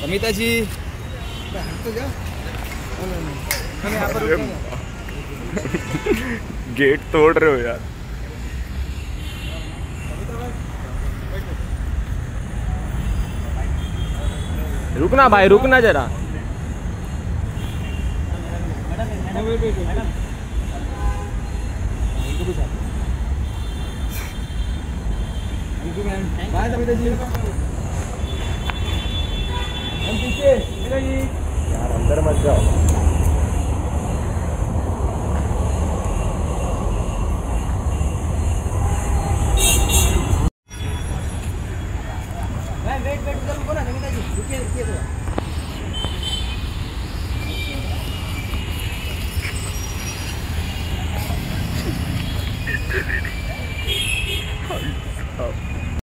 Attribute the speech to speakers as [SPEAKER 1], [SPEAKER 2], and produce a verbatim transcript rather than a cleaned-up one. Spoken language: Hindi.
[SPEAKER 1] अमिता जी तो जा यहाँ पर
[SPEAKER 2] गेट तोड़ रहे हो यार। रुकना भाई, रुकना जरा।
[SPEAKER 1] बाय अमिता जी। हम पीछे
[SPEAKER 2] यार अंदर मत जाओ।